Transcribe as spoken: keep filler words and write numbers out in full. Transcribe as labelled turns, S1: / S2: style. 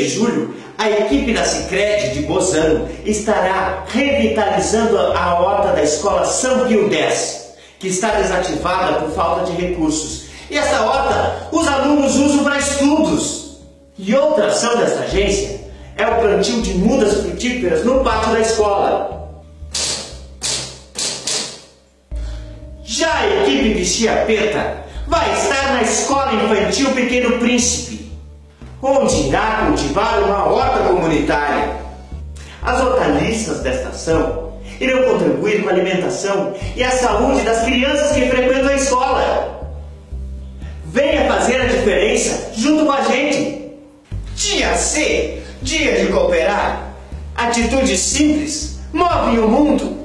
S1: julho, a equipe da Sicredi de Bozano estará revitalizando a horta da escola São Pio X, que está desativada por falta de recursos. E essa horta os alunos usam para estudos. E outra ação desta agência é o plantio de mudas frutíferas no pátio da escola. Já a equipe de Chiapeta vai estar na Escola Infantil Pequeno Príncipe, onde irá cultivar uma horta comunitária. As hortaliças desta ação irão contribuir com a alimentação e a saúde das crianças que frequentam a escola. Venha fazer a diferença junto com a gente. Dia C, dia de cooperar. Atitudes simples movem o mundo.